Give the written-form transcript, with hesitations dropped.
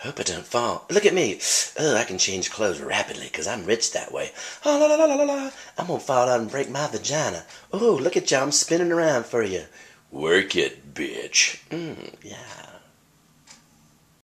Hope I don't fall. Look at me. Oh, I can change clothes rapidly because I'm rich that way. Oh, la la la la la. I'm going to fall out and break my vagina. Oh, look at you. I'm spinning around for you. Work it, bitch. Yeah.